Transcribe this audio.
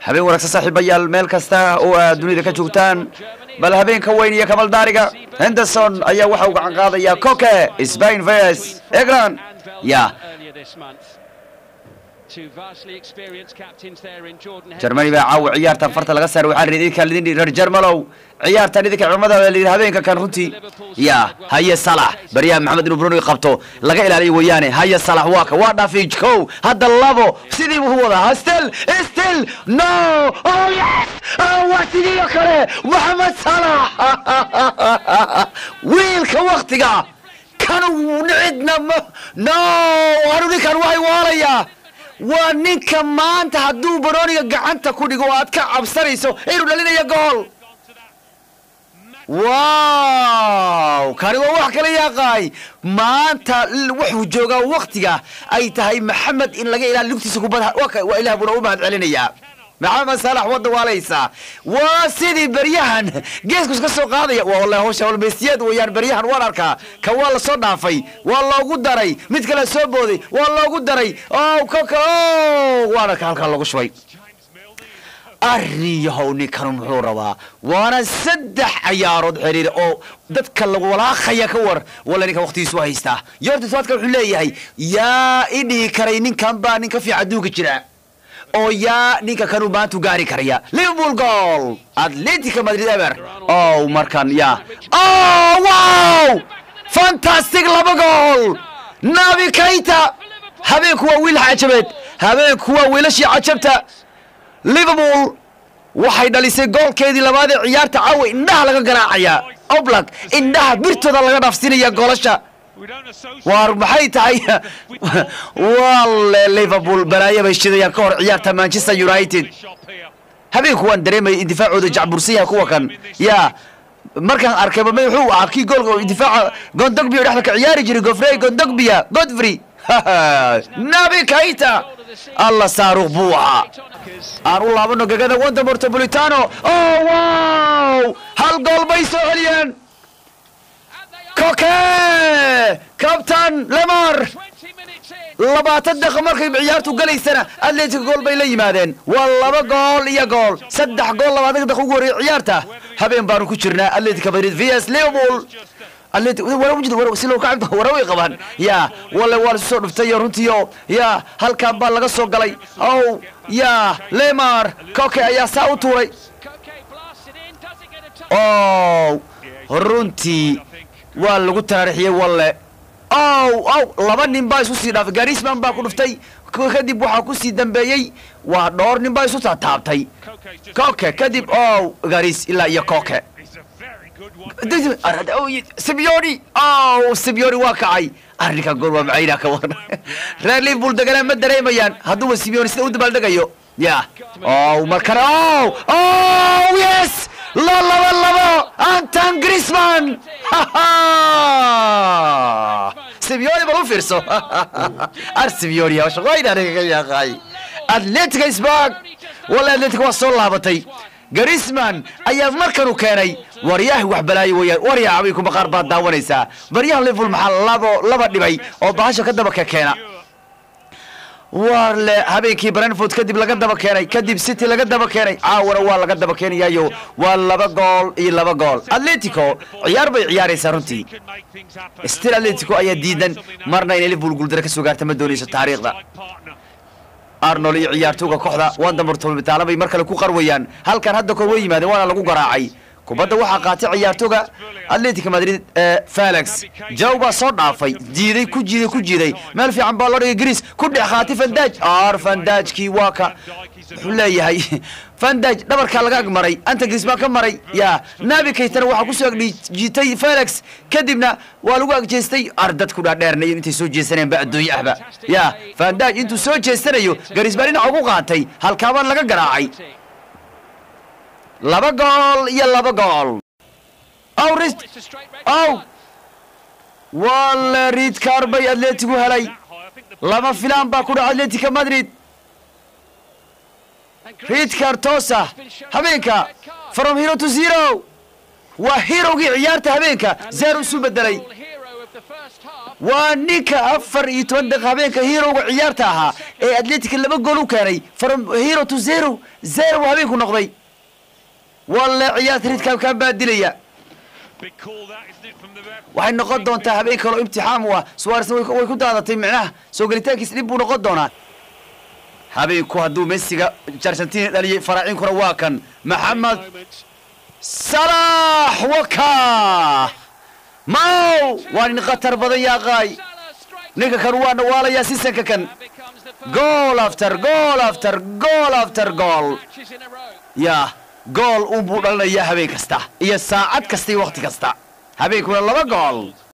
habeen wanaagsan saaxiibayaal meel kasta oo aad dunida ka joogtaan bal habeenka weyn iyo kamal daariga Henderson ayaa waxa uu gacan qaadaya Koke Spain vs England ya Germany baa caaw ciyaartan farta laga saaray waxaan riday kaalidin reer Jarmalow ciyaartan idinka cumada la habeenka kan runtii ya haye Salah bariya Maxamed ibn Bruno qabto laga ilaaliyo weeyaane haye Salah waa dhaafij kow hadda labo sidii uu wada still no oh yes what did you kale Mohamed Salah wiilka waqtiga kanu nicdna no aruni kan way waalaya waa ninka maanta hadduu Baroniga gacanta ku dhigo aad ka cabsanayso inuu dhalinayo gool wow kani waa wax kale yaqay maanta wuxuu joogaa waqtiga ay tahay Maxamed in laga ilaaliyo lugtiisa kubadda waa Ilaah buu u mahad celinaya Maxamed Salah wada waalaysa waa sidii baryahan geesku ka soo qaadaya wallahi hawsha wal meesiyad weeyaan baryahan waan arkaa ka waa la soo dhaafay waa loogu daray mid kale soo booday waa loogu daray Koke waana halka lagu shubay arriyahow ninkan muxuu rabaa waana saddex ciyaarood xiriir oo dadka lagu walaaqaya ka war wala ninka waqtigiisu haysta yordi swadka wuxuu leeyahay yaa idhi karay ninkan baa ninka fiican aduunka jira oo yaa ninka kanu maanta gaari karaya Liverpool goal Atletico Madrid ever markan ya wow fantastic laba goal Naby Keita habeenku waa wiil cajabeed habeenku waa wiilashii cajabta Liverpool waxay dhalisay goolkeedii labaad ee ciyaarta caawa indhaha laga garaacaya Oblak indhaha birtooda laga dhaafsinaya goolasha war maxay tahay walla Liverpool balaaya bay shidayaan ka hor ciyaarta Manchester United habeenku waan dareemay difaacooda jacbursiya kuwa kan ya markaan arkay ma wuxuu arkay goolka difaaca Gondogbiya dhaxda ka ciyaari jiray Godfrey Naby Keita Allah saaruq buuxa aan u laabano gagada Wanda Metropolitano wow hal gool bay soo celiyeen Koke Captain Lemar 20 daqiiqo markay ciyaartu galaysana Atletico gool bay la yimaadeen waa laba gool iyo gool saddex gool 20 daqiiqo ugu horeeyay ciyaarta habeen baan ku jirnaa Atletico Madrid vs Liverpool Atletico wara silo ka cabdo wara way qabaan ya wala soo dhuftay runtii ya halkan baa laga soo galay ya Lemar Koke ayaa saa u tuuray runtii waa lagu taariixiyay walle laba nin baa isu sii dhaafay Griezmann baa ku dhuftay kadib waxa ku sii dambeeyay waa dhowr nin baa isu taabtay Koke kadib Garis ilaa iyo Koke Simeone waa kacay arrinka gool waa macayna ka waran reer Liverpool dagala ma dareemayaan hadduu Simeone sida u dabaldegayo ya markan yes laba Antoine Griezmann Simeone bal u fiirso Simeone yaa shaqayna aniga yaqay Atletico is back wala Atletico waa soo laabatay Griezmann ayaa markan u keenay waryaha wax balaayo weeyaan waryaha ay ku maqaar baad daawanaysaa baryaha Liverpool maxaa laba dhibay oo baasha ka daba ka keena warle habeenkii Brentford kadib laga daba keenay kadib City laga daba keenay caawara waa laga daba keenayo waa laba gool Atletico ciyaar bay ciyaaraysaa runtii still Atletico ayaa diidan marna in Liverpool guuldar ka soo gaartay ma doonayso taariikhda Arnold iyo ciyaartooyga kooxda Wanda Metropolitano bay mar kale ku qarwayaan halkan hadda kor way yimaadeen waana lagu garaacay kubadda waxa qaatay ciyaartooyga Atletico Madrid Felix jawba soo dhaafay diiday ku jiiday meel fiican baa loo dhigay Greece ku dhex qaatay Van Dijk waa ka leeyahay Van Dijk dhabarka laga agmaray anta Griezmann ka maray ya Naby Keita waxa ku soo jiitay Felix kadibna waa lagu agjeestay ardad ku dhaadheernay intay soo jeesaneen bacdooy ahba ya Van Dijk intuu soo jeesanayo Griezmann ugu qaatay halkaaba laga garaacay laba gool wala red card bay Atletico helay lama filaan baa ku dhacay Atletico Madrid red card toosa habeenka from hero to zero waa herogi ciyaarta habeenka zero isu bedelay ونيكا أفر يتوندق هبينك هيرو وعيارتها إيه أتلتيك اللي بقولوا كاني from hero to zero هبينكو نقضي والله عيار تريد كان بادلية waxay noqon doontaa habeen kale imtixaan waa Suarez way ku daadatay macnaha soo galitaankiisa dib buu noqon doonaa habeenku hadduu Messi-ga Argentina dhaliyay faraacinkuna waa kan Maxamed Salah waka Mau waan qatar badan yaa qaay ninka kan waa nawaalaya sisanka kan goal after goal ya goal uu buu dhalanayaa habeen kasta iyo saacad kasta iyo waqti kasta habeenkuna 2 goal